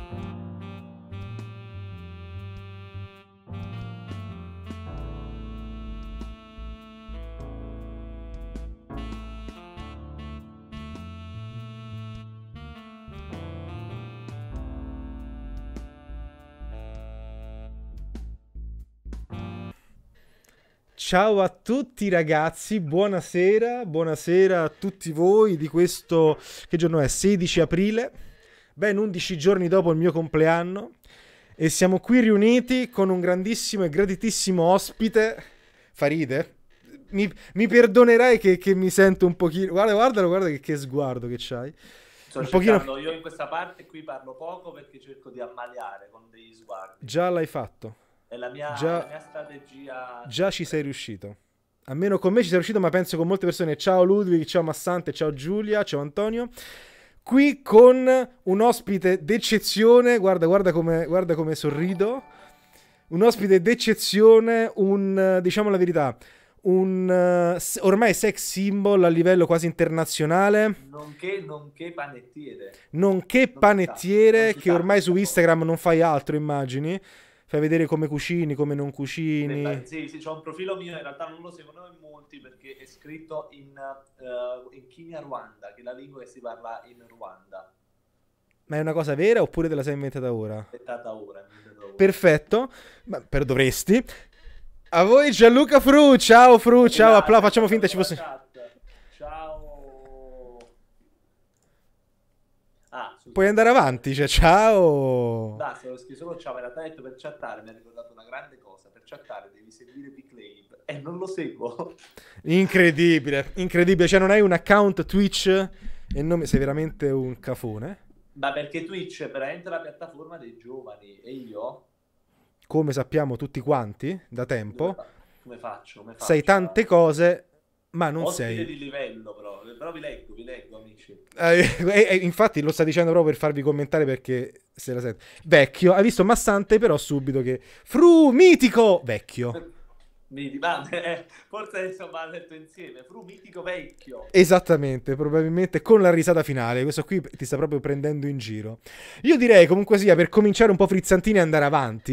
Ciao a tutti ragazzi, buonasera, buonasera a tutti voi di questo, che giorno è? 16 aprile, ben 11 giorni dopo il mio compleanno e siamo qui riuniti con un grandissimo e graditissimo ospite. Faride, mi perdonerai che mi sento un pochino, guarda che sguardo che c'hai. Sto Un pochino... cercando, io in questa parte qui parlo poco perché cerco di ammaliare con degli sguardi. Già l'hai fatto. È la mia strategia. Già ci sei riuscito. Almeno con me ci sei riuscito, ma penso con molte persone. Ciao Ludwig, ciao Massante, ciao Giulia, ciao Antonio. Qui con un ospite d'eccezione. Guarda come sorrido. Un ospite d'eccezione, diciamo la verità, ormai sex symbol a livello quasi internazionale. Nonché panettiere. Nonché panettiere, che ormai su cosa. Instagram non fai altro, immagini. Fai vedere come cucini, come non cucini. Sì, c'ho un profilo mio, in realtà non lo seguono in molti perché è scritto in Kinyarwanda, che è la lingua che si parla in Ruanda. Ma è una cosa vera oppure te la sei inventata ora? Inventata ora. Perfetto, ma dovresti. A voi Gianluca Fru, ciao Fru, ciao, facciamo finta ci fosse... Ciao. Puoi andare avanti, cioè ciao. Basta, ho scritto solo ciao, in realtà detto per chattare, mi ha ricordato una grande cosa, per chattare devi seguire Big Clave e non lo seguo. Incredibile, incredibile, cioè non hai un account Twitch e non sei veramente un cafone. Ma perché Twitch è veramente la piattaforma dei giovani e io... Come sappiamo tutti quanti, da tempo, come faccio? sai tante cose, ma non ospite sei... di livello, però vi leggo, amici. Infatti lo sta dicendo proprio per farvi commentare perché se la sente. Vecchio, hai visto Massante però subito che... Fru, mitico, vecchio. Forse insomma ha detto insieme Fru mitico vecchio. Esattamente, probabilmente con la risata finale. Questo qui ti sta proprio prendendo in giro. Io direi comunque sia, per cominciare un po' frizzantini e andare avanti,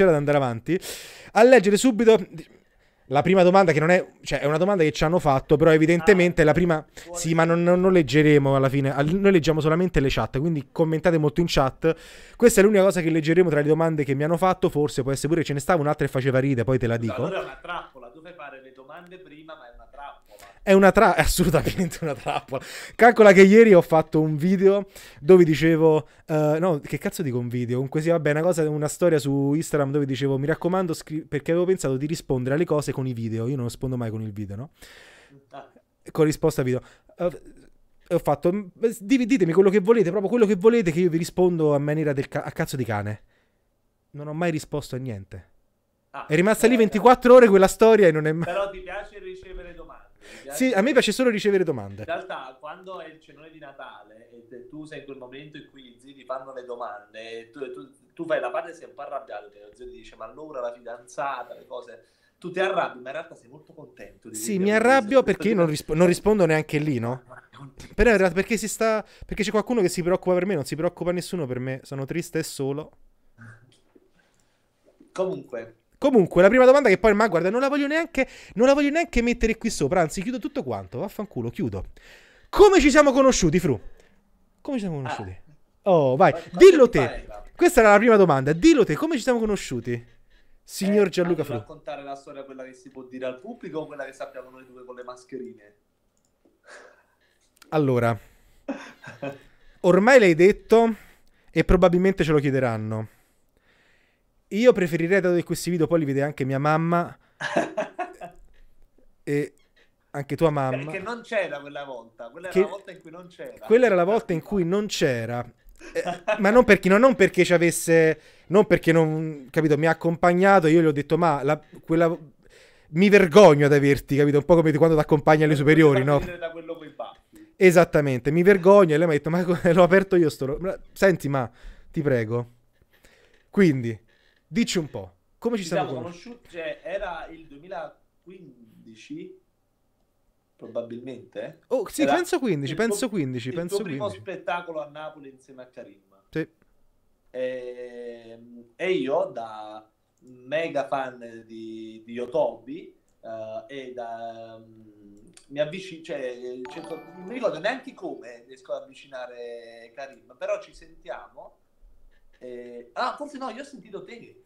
a leggere subito la prima domanda, che non è, cioè è una domanda che ci hanno fatto, però evidentemente la prima... Sì, ma non leggeremo alla fine, noi leggiamo solamente le chat, quindi commentate molto in chat. Questa è l'unica cosa che leggeremo tra le domande che mi hanno fatto, forse può essere pure che ce ne stava un'altra e faceva ride, poi te la dico. Allora è una trappola, tu fai fare le domande prima, ma è una trappola. È assolutamente una trappola. Calcola che ieri ho fatto un video dove dicevo... no, che cazzo dico un video? Comunque sì, vabbè, una storia su Instagram dove dicevo, mi raccomando, perché avevo pensato di rispondere alle cose con i video. Io non rispondo mai con il video, no? Con risposta video. Ho fatto, ditemi quello che volete, proprio quello che volete, che io vi rispondo a maniera a cazzo di cane. Non ho mai risposto a niente. È rimasta lì 24 ore quella storia e non è mai... Però ti piace ricevere domande? Sì, a me piace solo ricevere domande. In realtà, quando è il cenone di Natale e tu sei in quel momento in cui i zii ti fanno le domande, e tu fai la parte e sei un po' arrabbiato, che lo zio ti dice, ma allora la fidanzata, le cose... Tu ti arrabbi, ma in realtà sei molto contento. Sì, mi arrabbio perché io non rispondo neanche lì, no? Però in realtà perché c'è qualcuno che si preoccupa per me, non si preoccupa nessuno per me, sono triste e solo. Comunque, la prima domanda che poi, ma guarda, non la voglio neanche mettere qui sopra, anzi chiudo tutto quanto, vaffanculo, chiudo. Come ci siamo conosciuti, Fru? Come ci siamo conosciuti? Oh, vai, dillo te. Questa era la prima domanda, dillo te, come ci siamo conosciuti? Signor Gianluca Fru. Vuoi raccontare la storia, quella che si può dire al pubblico o quella che sappiamo noi due con le mascherine? Allora, ormai l'hai detto e probabilmente ce lo chiederanno. Io preferirei, dato che questi video poi li vede anche mia mamma e anche tua mamma. Perché non c'era quella volta. Quella era la volta in cui non c'era. Quella era la volta in cui non c'era. Ma non perché ci avesse... Non perché non... Capito? Mi ha accompagnato e io gli ho detto, ma mi vergogno ad averti, capito? Un po' come quando ti accompagni alle superiori, no? Da quello coi baffi. Esattamente, mi vergogno. E lei mi ha detto, ma l'ho aperto io Senti, ma ti prego. Quindi... Dici un po', come ci siamo conosciuti? Cioè, era il 2015, probabilmente. Oh, sì, penso 15. Il primo spettacolo a Napoli insieme a Karim. Sì. E io, da mega fan di Yotobi, e da mi avvicino, cioè, non mi ricordo neanche come riesco ad avvicinare Karim, però ci sentiamo. Forse no, io ho sentito te.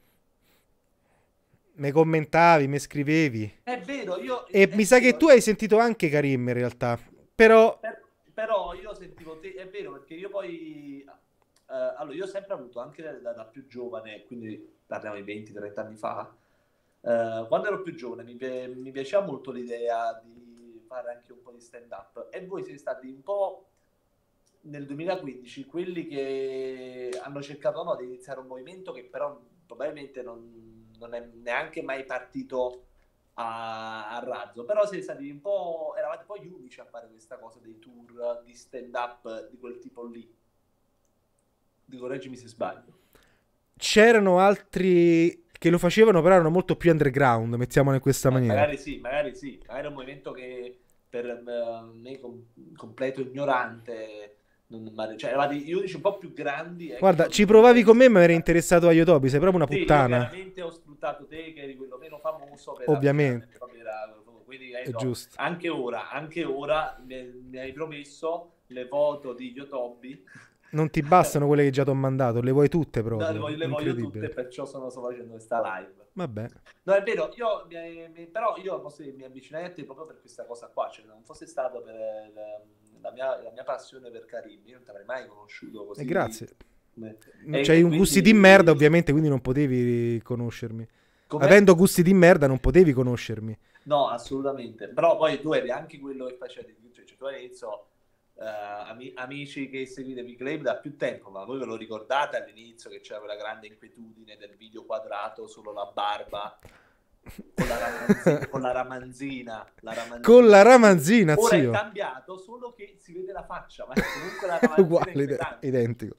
Mi commentavi, mi scrivevi. È vero, E mi sa che vero, tu hai sentito anche Karim in realtà. Però però io sentivo te, è vero, perché io poi allora io ho sempre avuto, anche da più giovane, quindi parliamo di 20-30 anni fa, quando ero più giovane mi piaceva molto l'idea di fare anche un po' di stand up, e voi siete stati un po' nel 2015 quelli che hanno cercato, no, di iniziare un movimento che però probabilmente non è neanche mai partito a razzo, però siete stati un po', eravate poi gli unici a fare questa cosa dei tour di stand up di quel tipo lì. Correggimi se sbaglio. c'erano altri che lo facevano, però erano molto più underground, mettiamolo in questa maniera. Magari è un movimento che per me completo ignorante, cioè eravate gli unici un po' più grandi. Guarda, ci provavi con me, ma eri interessato a Yotobi, sei proprio una Sì, io puttana. chiaramente ho sfruttato te, che eri quello meno famoso, Ovviamente. quindi È no, giusto. anche ora mi hai promesso le foto di Yotobi. Non ti bastano quelle che già ti ho mandato, le vuoi tutte No, proprio. le voglio tutte, Incredibile. perciò sto facendo questa live. Vabbè. No, è vero, però io mi avvicinai a te proprio per questa cosa qua, cioè non fosse stato per la mia passione per Karim, io non ti avrei mai conosciuto così. Grazie. E C'hai un quindi- gusti di merda, ovviamente, quindi non potevi conoscermi. Come? Avendo gusti di merda, non potevi conoscermi. No, assolutamente. Però poi tu eri anche quello che facevi, cioè tu all'inizio amici che seguite V-Claim da più tempo, ma voi ve lo ricordate all'inizio che c'era quella grande inquietudine del video quadrato, solo la barba, con la ramanzina. Con la ramanzina, Ora è zio. cambiato, solo che si vede la faccia, ma comunque la ramanzina è Uguale, inquietante. identico.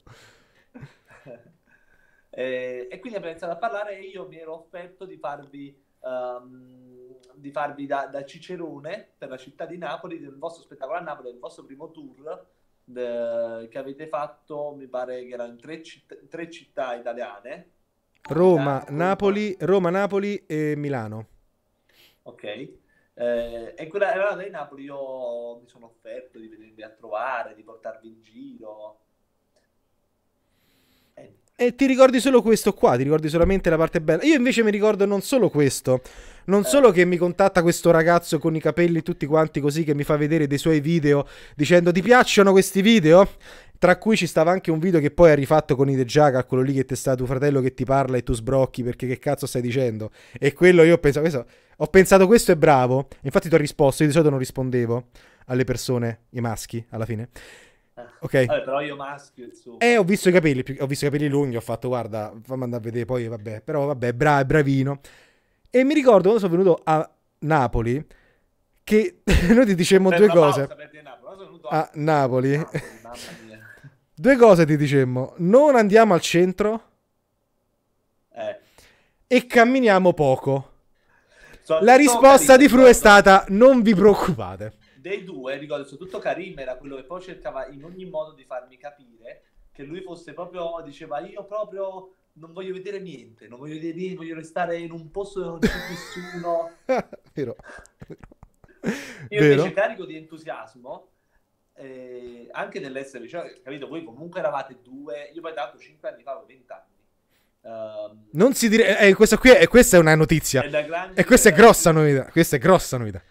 E quindi abbiamo iniziato a parlare e io mi ero offerto di farvi da cicerone per la città di Napoli, del vostro spettacolo a Napoli, del vostro primo tour che avete fatto, mi pare che erano in tre città italiane. Roma, Milano, Napoli e Milano. ok. E quella era da Napoli, io mi sono offerto di venirvi a trovare, di portarvi in giro. E ti ricordi solo questo qua, ti ricordi solamente la parte bella. Io invece mi ricordo non solo questo, non solo che mi contatta questo ragazzo con i capelli tutti quanti così, che mi fa vedere dei suoi video dicendo ti piacciono questi video? Tra cui ci stava anche un video che poi ha rifatto con Ide Jackal, quello lì che ti sta tuo fratello che ti parla e tu sbrocchi perché che cazzo stai dicendo? E quello io ho pensato questo è bravo, infatti ti ho risposto, io di solito non rispondevo alle persone, i maschi alla fine. Ok. Vabbè, però io maschio, insomma. Ho visto i capelli lunghi, ho fatto guarda, fammi andare a vedere poi, vabbè, però vabbè, è bravino. E mi ricordo quando sono venuto a Napoli che noi ti dicemmo due cose. A Napoli. Mamma mia. Due cose ti dicemmo, non andiamo al centro e camminiamo poco. La risposta di Fru è stata non vi preoccupate. Dei due, ricordo, soprattutto Karim era quello che poi cercava in ogni modo di farmi capire che lui fosse proprio, diceva io proprio non voglio vedere niente, non voglio vedere niente, voglio restare in un posto dove non c'è nessuno. Vero. Io invece carico di entusiasmo, anche nell'essere vicino, capito? Voi comunque eravate due, io poi tanto 5 anni fa avevo 20 anni. Non si dire, questa è una notizia. E questa è grossa novità. Questa è grossa novità.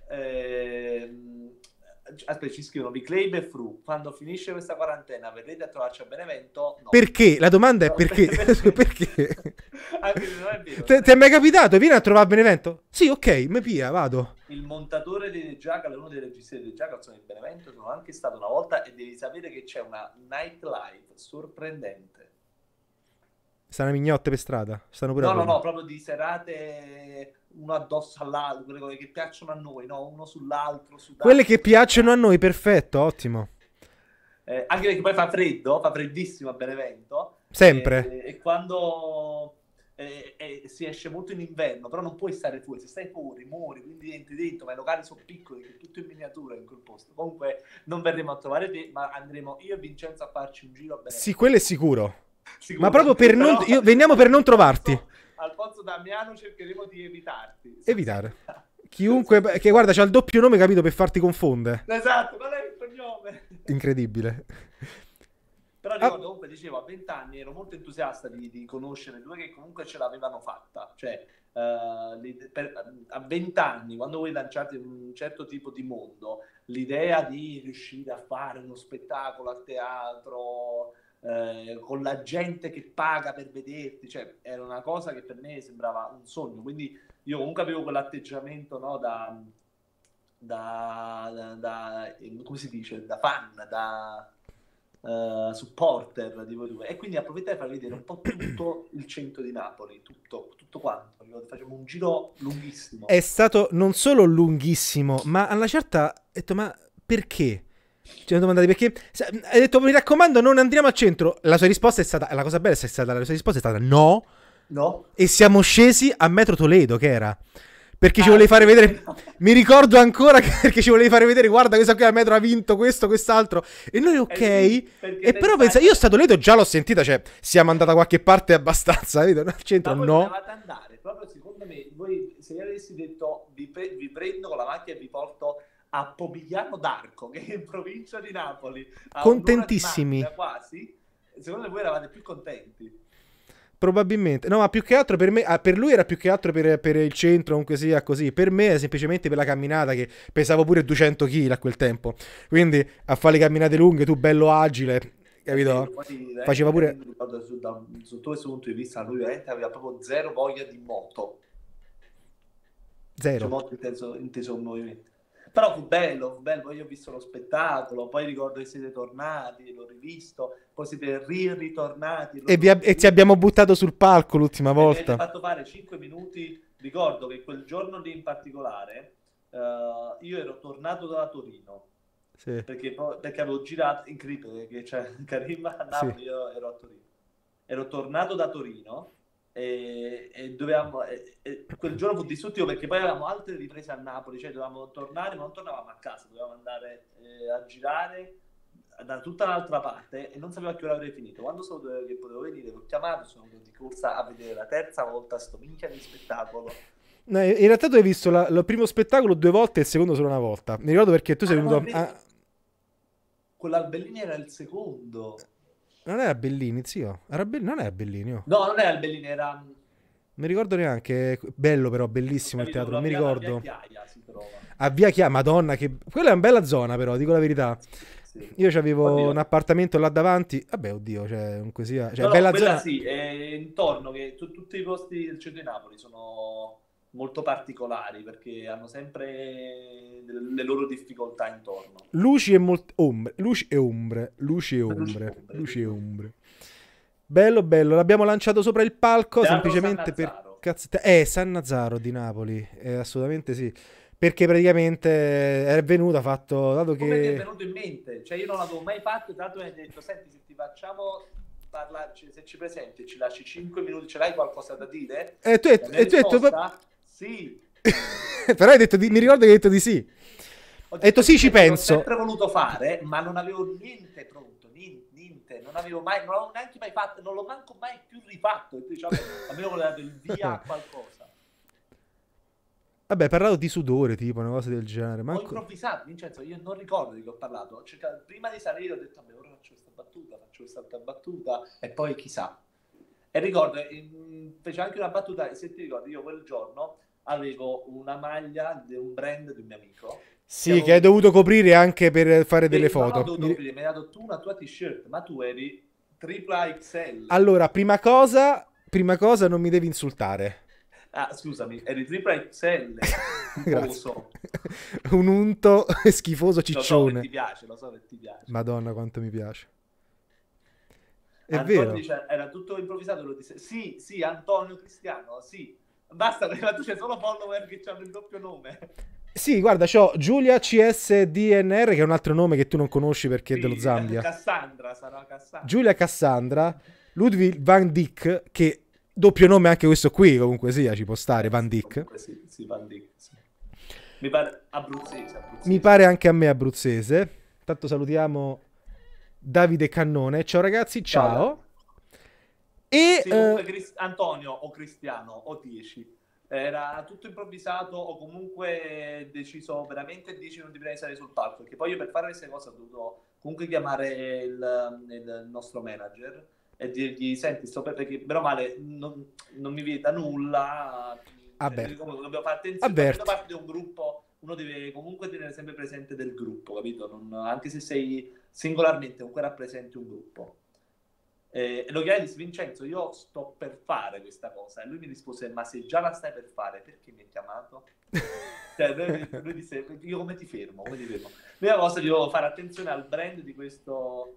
Aspetta, ci scrivono V-Claim e Fru. Quando finisce questa quarantena verrete a trovarci a Benevento? No. Perché? La domanda è perché? Perché? Anche se non è vero. Ti è mai capitato? Vieni a trovare a Benevento? Sì, ok, mi pia, vado. Il montatore di The Jackal e uno dei registi di The Jackal sono in Benevento, sono anche stato una volta e devi sapere che c'è una nightlife sorprendente. Stanno mignotte per strada? Stanno pure No, proprio di serate uno addosso all'altro, quelle che piacciono a noi, no? Uno sull'altro. Quelle che piacciono a noi, perfetto, ottimo. Anche perché poi fa freddo, fa freddissimo a Benevento. Sempre. E quando si esce molto in inverno, però non puoi stare fuori, se stai fuori muori, quindi entri dentro, ma i locali sono piccoli, che è tutto in miniatura in quel posto. Comunque non verremo a trovare te, ma andremo io e Vincenzo a farci un giro a Benevento. Sì, quello è sicuro. Ma proprio per non... Però, veniamo per non trovarti. Alfonso Damiano cercheremo di evitarti. Evitare. Chiunque... Che guarda, c'ha il doppio nome, capito, per farti confondere. Esatto, qual è il cognome? Incredibile. Però ricordo, comunque, dicevo, a 20 anni ero molto entusiasta di conoscere due che comunque ce l'avevano fatta. Cioè, a 20 anni, quando voi lanciate un certo tipo di mondo, l'idea di riuscire a fare uno spettacolo a teatro, con la gente che paga per vederti, cioè, era una cosa che per me sembrava un sogno. Quindi io comunque avevo quell'atteggiamento, no, come si dice, da fan, da supporter di voi due, e quindi approfittai per far vedere un po' tutto il centro di Napoli, tutto quanto. Facciamo un giro lunghissimo. È stato non solo lunghissimo, ma alla certa ho detto, ma perché? Ci hanno domandato perché. Hai detto, mi raccomando, non andiamo al centro. La sua risposta è stata, la cosa bella è stata, la sua risposta è stata no. No. E siamo scesi a Metro Toledo, che era. Perché ci volevi fare vedere. Mi ricordo ancora perché ci volevi fare vedere. Guarda, questa qui a Metro ha vinto questo, quest'altro. E noi, ok. Sì, e però pensa, io sto a Toledo già l'ho sentita. Cioè, siamo andati da qualche parte abbastanza. Capito? Al centro, ma no. Dovevate andare. Proprio secondo me, voi se io avessi detto vi prendo con la macchina e vi porto a Pomigliano d'Arco, che è in provincia di Napoli, a contentissimi. Macchina, quasi. Secondo me voi eravate più contenti. Probabilmente, no, ma più che altro per me, per lui era più che altro per il centro, comunque sia così. Per me è semplicemente per la camminata, che pesavo pure 200 kg a quel tempo. Quindi a fare le camminate lunghe, tu bello agile, capito? Poi, Faceva pure. Sotto questo punto di vista, lui veramente aveva proprio zero voglia di moto. Zero. Cioè, moto inteso un movimento. Però fu bello, poi io ho visto lo spettacolo, poi ricordo che siete tornati, l'ho rivisto, poi siete ritornati. E ti abbiamo buttato sul palco l'ultima volta. Mi avete fatto fare 5 minuti, ricordo che quel giorno lì in particolare, io ero tornato da Torino, sì. perché avevo girato, incredibile, perché c'è Karim a Napoli, sì. Io ero a Torino. Ero tornato da Torino, e dovevamo quel giorno fu distruttivo perché poi avevamo altre riprese a Napoli, cioè dovevamo tornare, ma non tornavamo a casa, dovevamo andare a girare da tutta l'altra parte e non sapevo a che ora avrei finito. Quando sapevo che potevo venire, l'ho chiamato, sono venuto di corsa a vedere la terza volta sto minchia di spettacolo. No, in realtà tu hai visto il primo spettacolo 2 volte e il secondo solo 1 volta. Mi ricordo perché tu sei venuto quello a Bellini era il secondo. Non era Bellini, zio. Non era Bellini. Oh. No, non era il Bellini, era. Non mi ricordo neanche. Bello, però, bellissimo il teatro. Non mi ricordo. A Via Chiaia si trova. A Via Chiaia, Madonna, che. Quella è una bella zona, però, dico la verità. Sì. Io c'avevo un appartamento là davanti. Vabbè, oddio, cioè, comunque sia. Cioè, no, bella quella zona. Sì, è intorno, che tutti i posti del centro di Napoli sono molto particolari perché hanno sempre le loro difficoltà intorno. Luci e ombre. Luci e ombre. Bello, bello. L'abbiamo lanciato sopra il palco semplicemente per San Nazzaro di Napoli. Assolutamente sì. Perché praticamente è venuto fatto. Dato come che ti è venuto in mente? Cioè, io non l'avevo mai fatto. Tra l'altro, mi hai detto: senti, se ti facciamo parlarci, se ci presenti, ci lasci 5 minuti, ce l'hai qualcosa da dire? E tu hai detto sì. Però hai detto mi ricordo che hai detto di sì. Hai detto sì, ci penso. L'ho sempre voluto fare, ma non avevo niente pronto, niente. Non l'avevo neanche mai fatto, non l'ho manco mai più rifatto. E tu dici, almeno volevo dare il via a qualcosa. Vabbè, hai parlato di sudore, tipo, una cosa del genere. Ho improvvisato, Vincenzo, io non ricordo di che ho parlato. Ho cercato, prima di salire ho detto, vabbè, ora faccio questa battuta, e poi chissà. E ricordo, fece anche una battuta, se ti ricordi, io quel giorno avevo una maglia di un brand di un mio amico. Sì, che hai dovuto coprire anche per fare delle foto. Non ho dovuto coprire, mi hai dato tu una tua t-shirt, ma tu eri tripla XL. Allora, prima cosa non mi devi insultare. Ah, scusami, eri tripla XL. Grazie. Un unto schifoso ciccione. Lo so che ti piace. Madonna, quanto mi piace. È Antonio vero. Dice, era tutto improvvisato, lo disse. Sì, Antonio Cristiano, sì. Basta, ma tu c'è solo follower che hanno il doppio nome. Sì, guarda, c'ho Giulia CSDNR, che è un altro nome che tu non conosci perché sì, è dello Zambia. Cassandra, sarà Cassandra. Giulia Cassandra, Ludwig Van Dijk, che doppio nome anche questo qui, comunque sia, ci può stare, Van Dijk. Sì, Van Dijk, sì. Mi pare abruzzese. Mi pare anche a me abruzzese. Intanto salutiamo Davide Cannone. Ciao ragazzi, ciao. E Sì, comunque Antonio o Cristiano o 10. Era tutto improvvisato o comunque deciso veramente 10 minuti prima di salire sul palco. Perché poi io per fare queste cose ho dovuto comunque chiamare il nostro manager e dirgli: senti, perché bene o male non mi vieta nulla. Dobbiamo fare attenzione. Quando parte di un gruppo, uno deve comunque tenere sempre presente del gruppo, capito? Anche se sei singolarmente, comunque rappresenti un gruppo. E lo chiedi, disse: Vincenzo, io sto per fare questa cosa. E lui mi rispose: ma se già la stai per fare, perché mi hai chiamato? Cioè, lui disse: io come ti fermo? Prima cosa, devo fare attenzione al brand di questo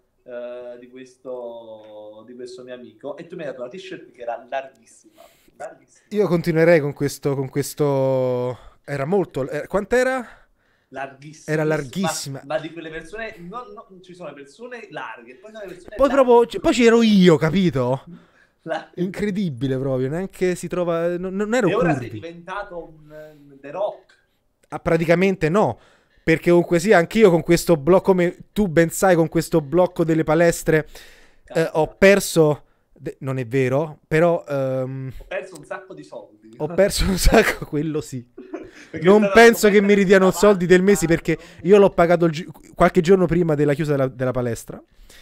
mio amico. E tu mi hai dato una t-shirt che era larghissima. Io continuerei con questo. Era molto. Quant'era? Larghissima. Era larghissima. Ma di quelle persone, ci sono le persone larghe, poi sono le persone poi larghe. proprio, poi c'ero io, capito? Incredibile proprio, neanche si trova, non ero curvi. E ora sei diventato un The Rock. Praticamente no, perché comunque sia anch'io con questo blocco, come tu ben sai, con questo blocco delle palestre ho perso, non è vero, però ho perso un sacco di soldi. Ho perso un sacco, quello sì. Non penso che mi ridiano soldi del mese, perché io l'ho pagato qualche giorno prima della chiusa della palestra.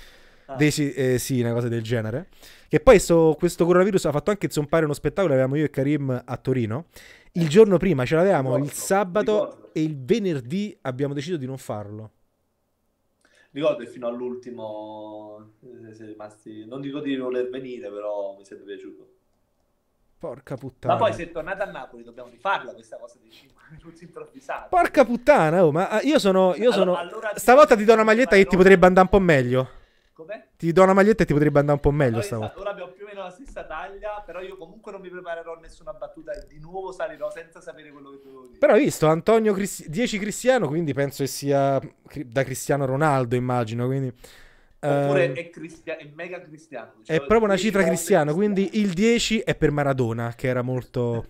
Sì, una cosa del genere. Che poi questo coronavirus ha fatto anche zompare uno spettacolo. Avevamo io e Karim a Torino. Il giorno prima ce l'avevamo, il sabato, e il venerdì abbiamo deciso di non farlo. Ricordo che fino all'ultimo siete rimasti, non dico di voler venire, però mi siete piaciuto. Porca puttana. Ma poi se tornate a Napoli dobbiamo rifarla questa cosa dei 5 minuti improvvisati. Porca puttana, ma io sono... Allora, stavolta ti do una maglietta che ti potrebbe andare un po' meglio. Com'è? Ti do una maglietta e ti potrebbe andare un po' meglio stavolta. Ora abbiamo più o meno la stessa taglia, però io comunque non mi preparerò nessuna battuta e di nuovo salirò senza sapere quello che devo dire. Però hai visto, Antonio 10 Cristiano, quindi penso che sia da Cristiano Ronaldo, immagino, quindi... Oppure è mega Cristiano. È proprio una cifra Cristiano, quindi il 10 è per Maradona, che era molto...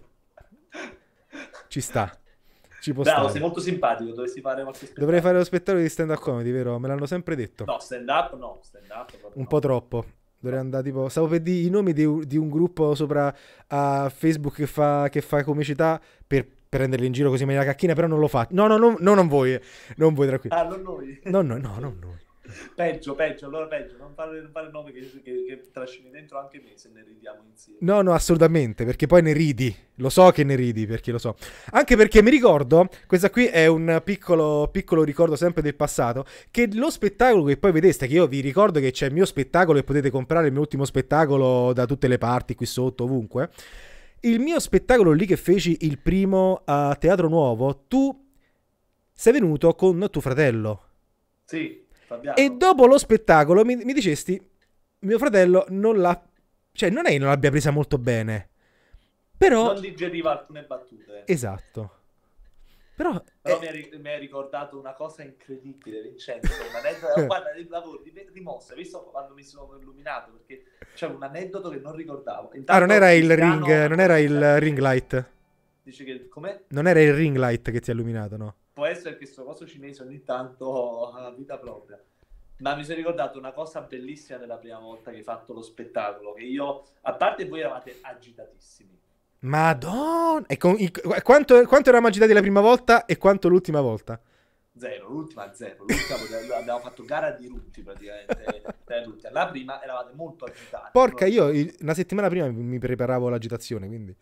Ci sta. Ci può stare. Sei molto simpatico, dovresti fare qualche spettacolo. Dovrei fare lo spettacolo di stand-up comedy, vero? Me l'hanno sempre detto. No, stand-up un po' troppo. Dovrei andare tipo... Stavo per dire i nomi di un gruppo sopra a Facebook che fa comicità per prenderli in giro così in maniera cacchina, però non lo fa. No, non voi. Non voi, tranquilli. Ah, non noi. No, non noi. Peggio, allora peggio, non fare nome che trascini dentro anche me se ne ridiamo insieme. No, assolutamente, perché poi ne ridi, lo so che ne ridi, perché lo so. Anche perché mi ricordo, questa qui è un piccolo ricordo sempre del passato, che lo spettacolo che poi vedeste, che io vi ricordo che c'è il mio spettacolo e potete comprare il mio ultimo spettacolo da tutte le parti, qui sotto, ovunque. Il mio spettacolo lì che feci, il primo a Teatro Nuovo, tu sei venuto con tuo fratello. Sì. Fabiano. E dopo lo spettacolo mi dicesti: mio fratello non l'ha, cioè non è che non l'abbia presa molto bene, però non digeriva alcune battute. Esatto. Però mi hai ricordato una cosa incredibile, Vincenzo. Guarda, rimossa, visto quando mi sono illuminato, perché c'è un aneddoto che non ricordavo. Non era il ring, non era il ring light. Dice che com'è? Non era il ring light che ti ha illuminato, no? Può essere che questo coso cinese ogni tanto ha vita propria. Ma mi sono ricordato una cosa bellissima della prima volta che hai fatto lo spettacolo, che io, a parte voi eravate agitatissimi. Madonna! Quanto eravamo agitati la prima volta e quanto l'ultima volta? Zero. L'ultima abbiamo fatto gara di rutti praticamente. La prima eravate molto agitati. Porca, io una settimana prima mi preparavo l'agitazione, quindi...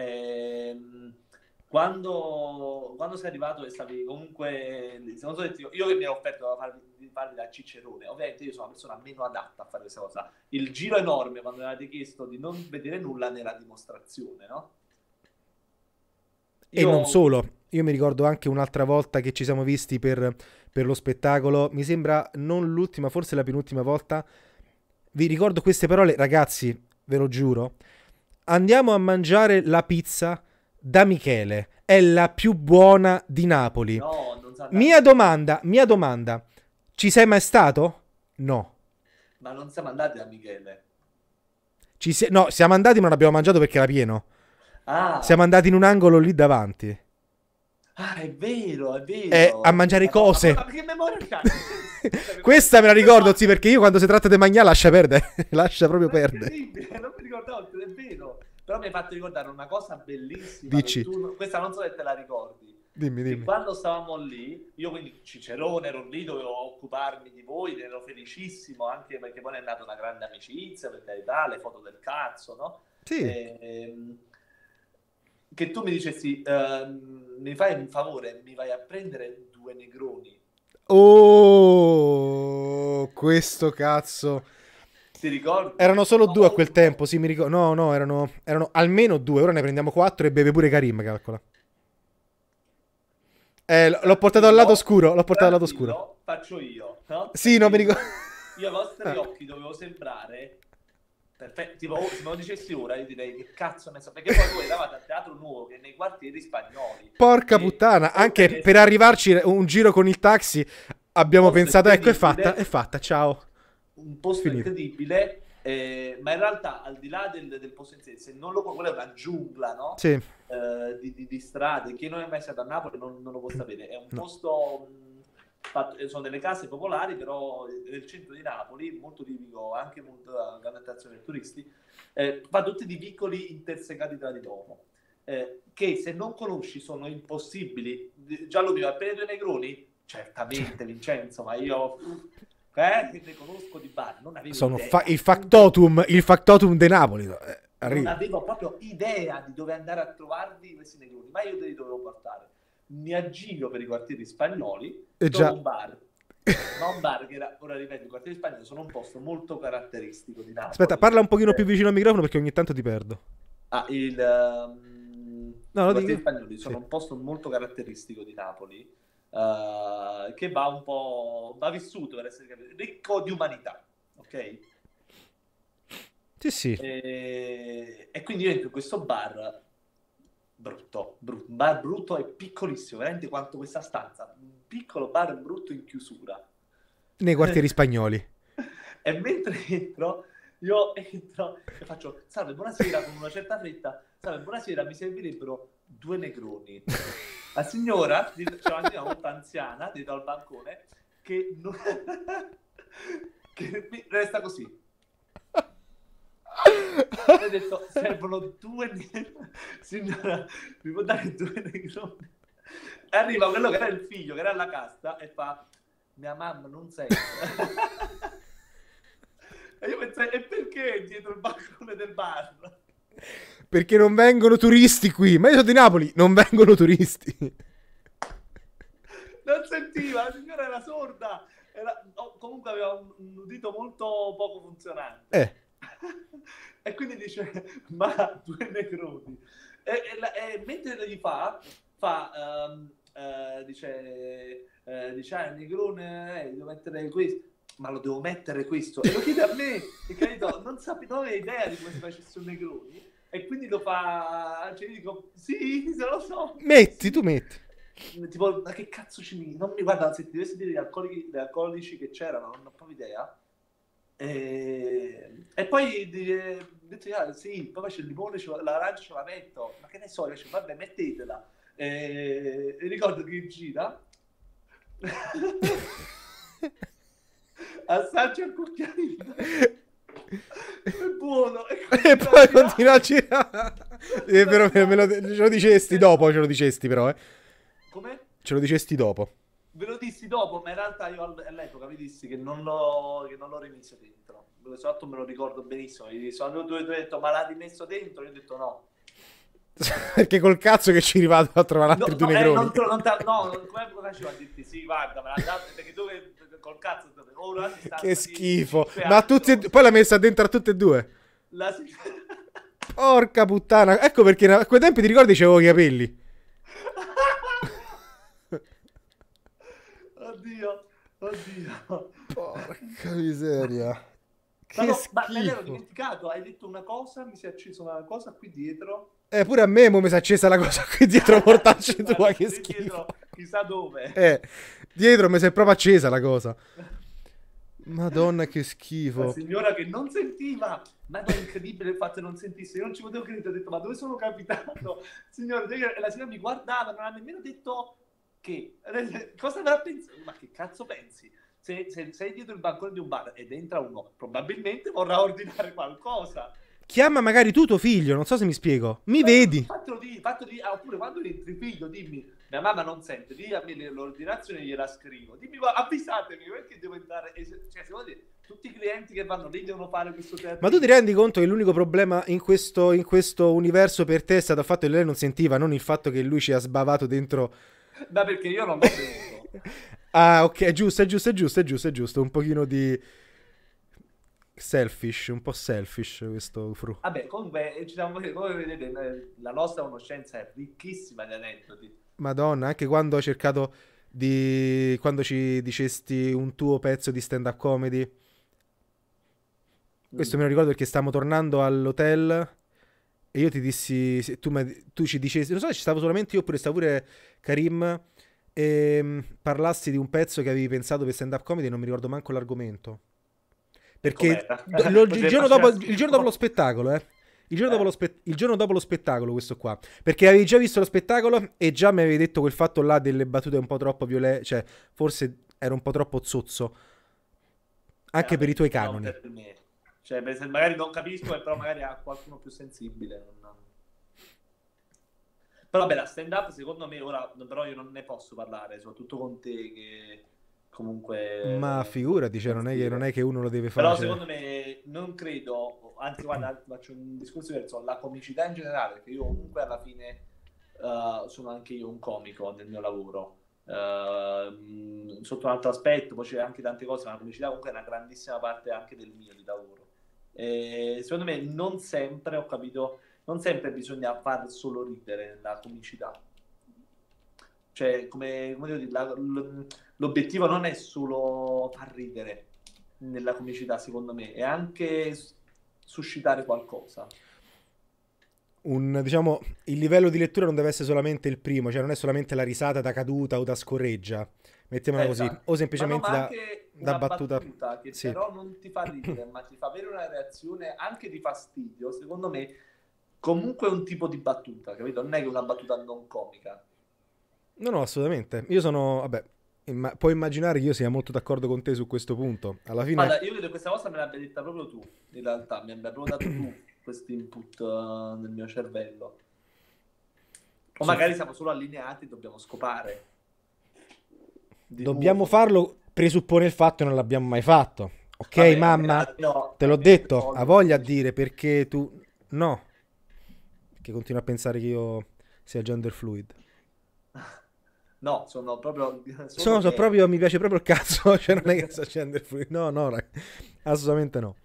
Quando sei arrivato e stavi comunque, io che mi ero offerto di farvi da cicerone, ovviamente io sono una persona meno adatta a fare questa cosa. Il giro enorme quando mi avete chiesto di non vedere nulla nella dimostrazione, no? E non solo, io mi ricordo anche un'altra volta che ci siamo visti per lo spettacolo, mi sembra non l'ultima, forse la penultima volta. Vi ricordo queste parole, ragazzi, ve lo giuro. Andiamo a mangiare la pizza da Michele, è la più buona di Napoli. No, non sa. Mia domanda, ci sei mai stato? No. Ma non siamo andati da Michele. No, siamo andati ma non abbiamo mangiato perché era pieno. Ah. Siamo andati in un angolo lì davanti. Ah, è vero. A mangiare cose. Ma che memoria c'hai? Questa me la ricordo, sì, perché io quando si tratta di mangiare lascia perdere. Lascia proprio perdere. Non mi ricordo ricordavo, è vero. Però mi hai fatto ricordare una cosa bellissima. Dici. Questa non so se te la ricordi. Dimmi, Che dimmi. quando stavamo lì, io quindi Cicerone ero lì, dovevo occuparmi di voi, ne ero felicissimo, anche perché poi è nata una grande amicizia, per carità, le foto del cazzo, no? Sì. Che tu mi dicessi, mi fai un favore, mi vai a prendere 2 negroni. Oh, questo cazzo. Ti ricordi? Erano solo No, 2 a quel uno. tempo, sì, mi ricordo. No, no, erano almeno 2. Ora ne prendiamo 4 e beve pure Karim, calcola. L'ho portato al lato scuro. L'ho portato al lato scuro. Faccio io, no? Sì, non mi ricordo. Io ai vostri occhi dovevo sembrare perfetto. Tipo, se me lo dicessi ora, io direi che cazzo ne so. Perché poi voi eravate al Teatro Nuovo, che nei quartieri spagnoli. Porca puttana, anche per arrivarci un giro con il taxi abbiamo pensato, ecco, è fatta, ciao. Un posto incredibile, ma in realtà al di là del posto in sé, se non lo quella è una giungla, no? Sì. Di strade. Chi non è mai stato a Napoli non lo può sapere. È un posto sono delle case popolari, però nel centro di Napoli, molto tipico, anche molto grande attrazione per turisti. Fa tutti di vicoli intersecati tra di loro, che se non conosci sono impossibili. Già lo dico, appena 2 negroni, certamente Vincenzo, ma io che ne conosco di bar, non avevo sono idea. il factotum de Napoli. Non avevo proprio idea di dove andare a trovarvi questi negroni, ma io te li dovevo portare. Mi aggiro per i quartieri spagnoli, trovo un bar. Ma un bar che era, ora ripeto, i quartieri spagnoli sono un posto molto caratteristico di Napoli. Aspetta, parla un pochino più vicino al microfono perché ogni tanto ti perdo. I quartieri spagnoli sono un posto molto caratteristico di Napoli, che va vissuto, per essere capito, ricco di umanità, ok? Sì. E quindi io entro in questo bar un bar brutto e piccolissimo, veramente quanto questa stanza, un piccolo bar brutto in chiusura. Nei quartieri spagnoli. E mentre io entro e faccio, salve, buonasera, con una certa fretta, salve, buonasera, mi servirebbero 2 negroni. La signora, c'è una signora molto anziana, dietro al bancone, che resta così. Ho detto, servono 2 signora, mi può dare 2 negroni? E arriva quello che era il figlio, che era alla cassa, e fa, mia mamma non sei. E io pensai, e perché dietro il balcone del bar? Perché non vengono turisti qui, ma io sono di Napoli, non vengono turisti. Non sentiva, la signora era sorda, comunque aveva un udito molto poco funzionante. E quindi dice, ma 2 negroni. E mentre gli dice, il negrone, devo mettere questo. Ma lo devo mettere questo? E lo chiede a me, e non aveva idea di come si facesse un negroni. E quindi lo fa, cioè io dico, sì, se lo so. Metti, sì. Tu metti. Tipo, ma che cazzo non mi guarda, se ti dovessi dire gli alcolici che c'erano, non ho proprio idea. E poi detto, sì, poi c'è il limone, l'arancia ce la metto, ma che ne so, dice, vabbè, mettetela. E ricordo che gira assaggia il cucchiaino, è buono, e poi continua a girare. Però ce lo dicesti dopo, però come? Ce lo dicesti dopo. Ve lo dissi dopo, ma in realtà io all'epoca vi dissi che non l'ho rimesso dentro. Esatto, me lo ricordo benissimo. Tu hai detto, ma l'ha rimesso dentro? Io ho detto no. Perché col cazzo che ci arrivato a trovare altri 2 negroni. Come facevo a dirti sì, guarda, me l'ha dato perché tu col cazzo che schifo. Ma poi l'ha messa dentro a tutte e 2. Porca puttana. Ecco perché a quei tempi ti ricordi c'avevo i capelli. Oddio. Porca miseria. Ma me l'ero dimenticato, hai detto una cosa, mi si è accesa una cosa qui dietro. Pure a me mi si è accesa la cosa qui dietro, portacci tua, che schifo. Dietro, chissà dove. Dietro mi si è proprio accesa la cosa. Madonna, che schifo. La signora che non sentiva, ma è incredibile il fatto che non sentisse. Io non ci potevo credere, ho detto, ma dove sono capitato? Signora, e la signora mi guardava, non ha nemmeno detto che. Cosa avrà pensato? Ma che cazzo pensi? Se sei dietro il bancone di un bar ed entra uno, probabilmente vorrà ordinare qualcosa. chiama magari tu tuo figlio, non so se mi spiego. Mi vedi? Oppure quando entri figlio, dimmi, mia mamma non sente, dimmi a me l'ordinazione gliela scrivo, dimmi, avvisatemi, perché devo entrare, cioè, secondo te, tutti i clienti che vanno lì devono fare questo teatro. Ma tu ti rendi conto che l'unico problema in questo universo per te è stato il fatto che lei non sentiva, non il fatto che lui ci ha sbavato dentro. Ma perché io non l'ho bevuto. Ah, ok, è giusto, è giusto, è giusto, è giusto, è giusto. Un pochino di selfish, un po' selfish questo fru. Vabbè, comunque, come vedete, la nostra conoscenza è ricchissima di aneddoti. Madonna, anche quando ho cercato di... quando ci dicesti un tuo pezzo di stand-up comedy. Questo Mm. me lo ricordo perché stavamo tornando all'hotel e io ti dissi, tu ci dicesti, non so se ci stavo solamente io oppure stavo pure Karim e parlassi di un pezzo che avevi pensato per stand-up comedy e non mi ricordo manco l'argomento. E Perché com'era? il Potrei giorno farcela dopo, il giorno dopo lo schifo. spettacolo, Eh? il giorno dopo lo spettacolo, questo qua. Perché avevi già visto lo spettacolo e già mi avevi detto quel fatto là delle battute un po' troppo violente, cioè forse era un po' troppo zozzo, anche per i Vabbè, tuoi non canoni. per me. Cioè, magari non capisco, però magari a qualcuno più sensibile. Però vabbè, la stand-up secondo me ora, però io non ne posso parlare, soprattutto con te che Ma comunque figurati, cioè, non considero. è che uno lo deve fare, Però cioè. secondo me non credo, anzi guarda, faccio un discorso diverso, la comicità in generale, perché io comunque alla fine sono anche io un comico nel mio lavoro. Sotto un altro aspetto, poi c'è anche tante cose, ma la comicità comunque è una grandissima parte anche del mio di lavoro. E secondo me non sempre ho capito, non sempre bisogna far solo ridere nella comicità. Cioè, come devo dire, l'obiettivo non è solo far ridere nella comicità, secondo me, è anche suscitare qualcosa. Diciamo, il livello di lettura non deve essere solamente il primo, cioè non è solamente la risata da caduta o da scorreggia, mettiamola così, Esatto. o Ma no, semplicemente ma anche da una battuta. battuta che Sì. però non ti fa ridere, ma ti fa avere una reazione anche di fastidio, secondo me, comunque è un tipo di battuta, capito? Non è che una battuta non comica. No, no, assolutamente. Io sono, vabbè, puoi immaginare che io sia molto d'accordo con te su questo punto. Alla fine, Guarda, io credo che questa cosa me l'abbia detta proprio tu, in realtà, mi abbia proprio dato tu questo input nel mio cervello. O su- magari siamo solo allineati e dobbiamo scopare di dobbiamo nuovo. farlo, presuppone il fatto che non l'abbiamo mai fatto. Ok, Vabbè, mamma? no, Te l'ho almeno il detto, ha follow voglia a lo dire perché tu... No, che continui a pensare che io sia gender fluid. No, sono proprio Sono, solo gay. proprio, mi piace proprio il cazzo, cioè non è che sto gender fluid. No, no, assolutamente no.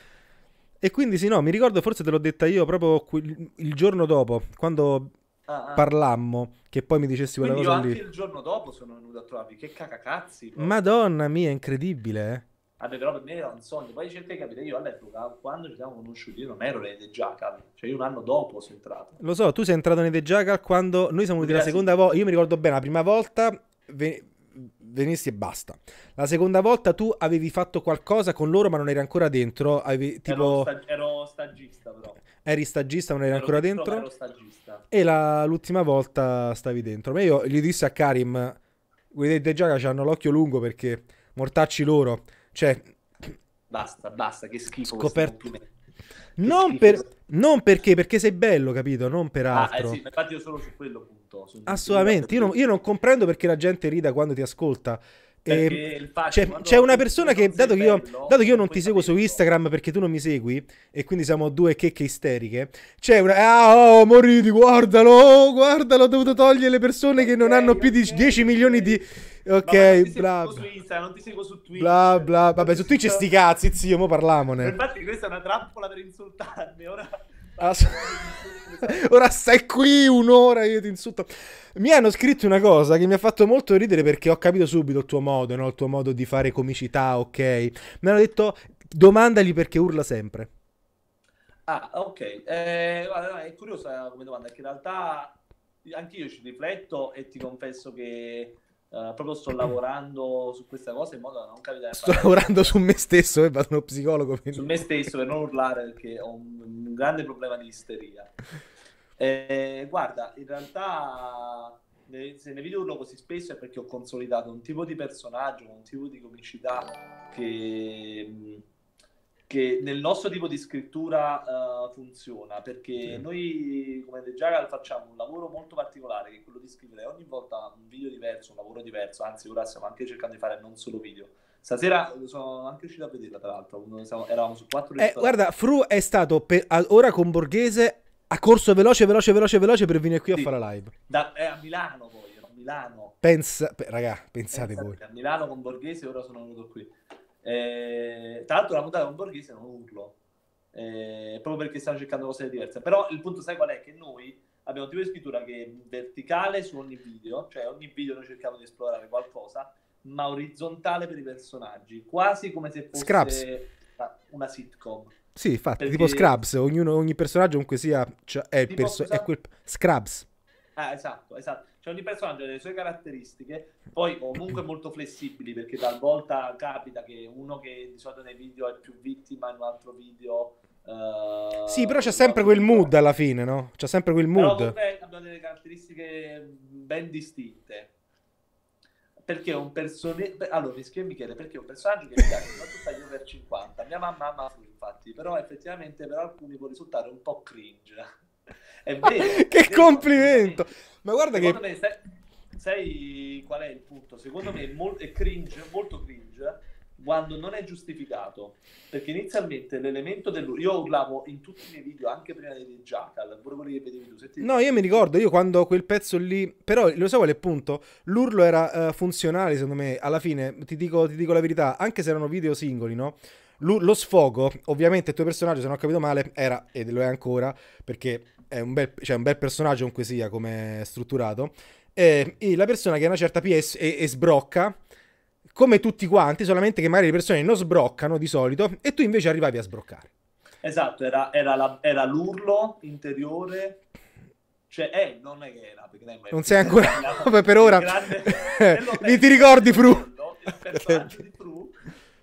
E quindi sì, no, mi ricordo, forse te l'ho detta io proprio il giorno dopo, quando Ah, ah. parlammo, che poi mi dicessi quella Quindi io cosa anche lì. il giorno dopo sono venuto a trovarvi. Che cacacazzi proprio. Madonna mia, è incredibile, eh. Vabbè, però per me era un sogno. Poi cerca di capire, io all'epoca, quando ci siamo conosciuti, io non ero nei The Jackal. Cioè io un anno dopo sono entrato. Lo so, tu sei entrato nei The Jackal quando noi siamo venuti la seconda 2016. volta. Io mi ricordo bene, la prima volta venissi e basta. La seconda volta tu avevi fatto qualcosa con loro, ma non eri ancora dentro. Avevi tipo. Ero stagista, però. Eri stagista, ma non eri Ero ancora dentro, ma dentro. ero stagista. E l'ultima volta stavi dentro. Ma io gli dissi a Karim, quelli dei The Jackal hanno l'occhio lungo perché mortacci loro. Cioè, Basta, basta, che schifo questi scoperto. complimenti. Che Non, schifo. non perché sei bello, capito? Non per Ah, eh altro. sì, ma infatti io solo su quello punto. Sono sensibilità per Assolutamente, io non comprendo perché la gente rida quando ti ascolta. perché E il facile, c'è quando una tu persona che, non sei dato bello, che io non non puoi ti seguo su saperlo. Instagram perché tu non mi segui, e quindi siamo due checche isteriche, c'è una... Ah, oh, moriti, guardalo, oh, guardalo, ho dovuto togliere le persone che Ok, non hanno più di ok, 10 milioni di... ok. Ma non Ok, ti bla seguo su bla. Instagram, non ti seguo su Bla Twitch. bla. Non Vabbè, ti su Twitch sti seguo... cazzi, zio, mo Ma parlamone. infatti questa è una trappola per insultarmi. Ora Ass- faccio degli insulti pesanti. Ora stai qui un'ora, io ti insulto. Mi hanno scritto una cosa che mi ha fatto molto ridere perché ho capito subito il tuo modo, no? Il tuo modo di fare comicità, ok? Mi hanno detto, domandagli perché urla sempre. Ah, ok. Guarda, è curiosa come domanda, perché in realtà anch'io ci rifletto e ti confesso che proprio sto lavorando su questa cosa in modo da non capitare a Sto parlare lavorando su sempre me stesso e vado allo psicologo. su me stesso per non urlare perché ho un grande problema di isteria. Guarda, in realtà se ne video urlo così spesso è perché ho consolidato un tipo di personaggio, un tipo di comicità che, che nel nostro tipo di scrittura funziona, perché noi come The Jackal facciamo un lavoro molto particolare, che è quello di scrivere ogni volta un video diverso, un lavoro diverso, anzi ora stiamo anche cercando di fare non solo video. Stasera sono anche uscito a vederla, tra l'altro, eravamo su 4 ristoranti. Guarda, Fru è stato ora con Borghese, ha corso veloce, veloce, veloce, veloce per venire qui a Sì, fare la live. è a Milano poi, a Milano. Raga, pensate voi. A Milano con Borghese, ora sono venuto qui. Tra l'altro la mutata con Borghese non urlo, proprio perché stanno cercando cose diverse. Però il punto, sai qual è? Che noi abbiamo un tipo di scrittura che è verticale su ogni video, cioè ogni video noi cerchiamo di esplorare qualcosa, ma orizzontale per i personaggi, quasi come se fosse Scrubs. una sitcom. Sì, infatti, Perché- tipo Scrubs, ogni personaggio comunque sia è quel Scrubs. Esatto. Cioè ogni personaggio ha le sue caratteristiche, poi comunque molto flessibili, perché talvolta capita che uno che di solito nei video è più vittima, in un altro video... Sì, però c'è sempre quel mood alla fine, no? C'è sempre quel Però mood. comunque abbiamo delle caratteristiche ben distinte. Perché un personaggio... Allora, mi scrive Michele, perché un personaggio che mi piace, soprattutto agli over 50, mia mamma ama Fru, infatti, però effettivamente per alcuni può risultare un po' cringe. È vero. Che complimento! Ma guarda Secondo che... me, sai qual è il punto? Secondo me è cringe, molto cringe, quando non è giustificato. Perché inizialmente l'elemento io urlavo in tutti i miei video, anche prima dei Jackal, pure quelli che vedevi tu. No, io mi ricordo, io quando quel pezzo lì... Però lo so qual è il punto? L'urlo era funzionale, secondo me. Alla fine, ti dico la verità, anche se erano video singoli, no? Lo sfogo, ovviamente il tuo personaggio, se non ho capito male, era, e lo è ancora, perché è un bel personaggio comunque sia, come è strutturato, e la persona che ha una certa PS e sbrocca, come tutti quanti, solamente che magari le persone non sbroccano di solito, e tu invece arrivavi a sbroccare. Esatto, era l'urlo interiore, cioè, non è che era, perché non sei ancora, per ora, mi ti ricordi Fru? Il personaggio di Fru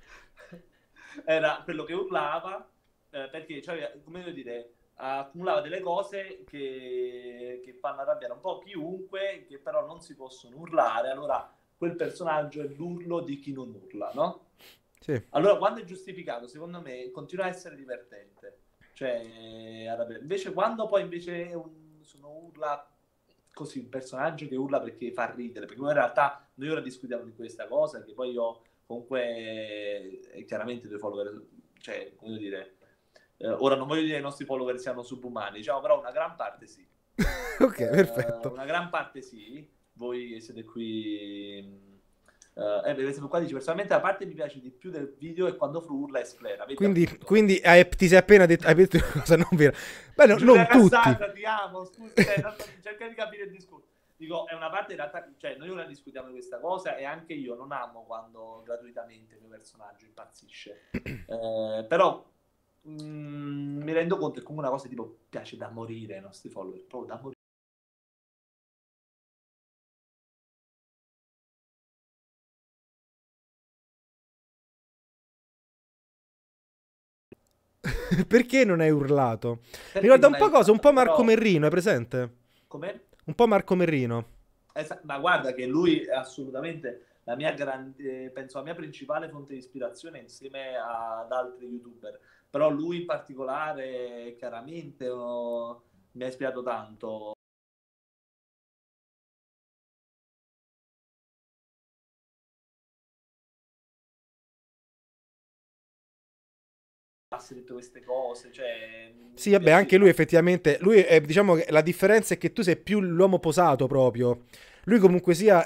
era quello che urlava, perché, cioè, come devo dire, accumulava delle cose che fanno arrabbiare un po' chiunque, che però non si possono urlare, allora quel personaggio è l'urlo di chi non urla, no? Sì. Allora, quando è giustificato, secondo me, continua a essere divertente. Cioè, invece quando poi invece sono urla così, un personaggio che urla perché fa ridere, perché in realtà noi ora discutiamo di questa cosa, che poi io comunque chiaramente i tuoi follower, cioè, come dire, ora non voglio dire che i nostri follower siano subumani, diciamo, però una gran parte sì. Ok, perfetto. Una gran parte sì, voi che siete qui... siamo qua, dice, personalmente la parte che mi piace di più del video è quando Fru urla e sclera. Quindi ti sei appena detto, hai detto una cosa non vera. Beh, non tutti. Cassata, ti amo, scusa, cerca di capire il discorso. Dico, è una parte in realtà, cioè noi ora discutiamo di questa cosa e anche io non amo quando gratuitamente il mio personaggio impazzisce. Però mi rendo conto che comunque una cosa tipo piace da morire ai nostri follower, proprio da morire. Perché non hai urlato? Perché Mi ricorda un non po' hai cosa, un po' urlato? Marco Però... Merrino, è presente? Come? Un po' Marco Merrino. Ma guarda che lui è assolutamente la mia grande, penso la mia principale fonte di ispirazione insieme ad altri youtuber, però lui in particolare chiaramente mi ha ispirato tanto. Tutte queste cose, cioè, Sì, vabbè, anche lui effettivamente, lui è, diciamo che la differenza è che tu sei più l'uomo posato proprio. Lui comunque sia,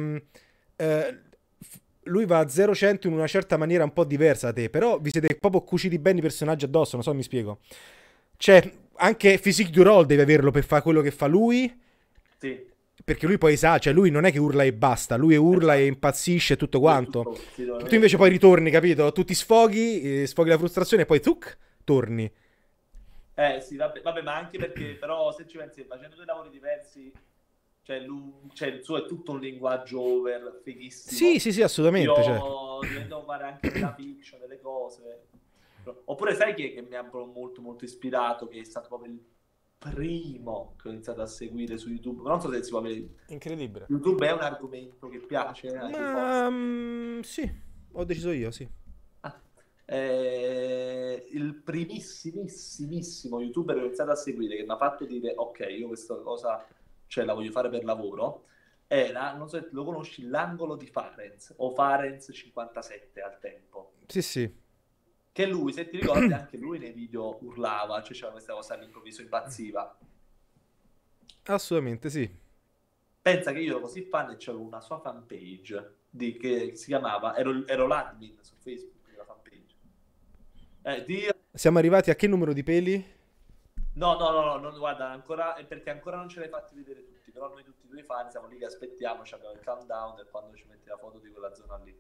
lui va a 0-100 in una certa maniera un po' diversa da te, però vi siete proprio cuciti bene i personaggi addosso, non so, mi spiego. Cioè, anche Physique du Roll deve averlo per fare quello che fa lui. sì. Perché lui poi sa, cioè lui non è che urla e basta, lui urla e impazzisce e tutto quanto. Tu invece poi ritorni, capito? Tu ti sfoghi, sfoghi la frustrazione e poi tuc, torni. Sì, vabbè, ma anche perché però se ci pensi, facendo due lavori diversi, cioè, il suo è tutto un linguaggio over, fighissimo. Sì, assolutamente. Io devo fare anche della fiction, delle cose. Oppure sai chi è che mi ha molto molto ispirato, che è stato proprio il primo che ho iniziato a seguire su YouTube, ma non so se si può vedere. Incredibile. YouTube è un argomento che piace Ma sì, ho deciso io, sì. primissimissimo youtuber che ho iniziato a seguire, che mi ha fatto dire, ok, io questa cosa, cioè, la voglio fare per lavoro, era, non so se lo conosci, l'angolo di Farenz, o Farenz 57 al tempo. Sì, sì. Che lui, se ti ricordi, anche lui nei video urlava, cioè c'era questa cosa all'improvviso impazziva. Assolutamente sì. Pensa che io ero così fan e c'avevo una sua fanpage che si chiamava, ero l'admin su Facebook della fanpage. Siamo arrivati a che numero di peli? No, guarda, ancora, è perché ancora non ce l'hai fatti vedere tutti, però noi tutti i tuoi fan siamo lì che aspettiamo, abbiamo il countdown e quando ci metti la foto di quella zona lì.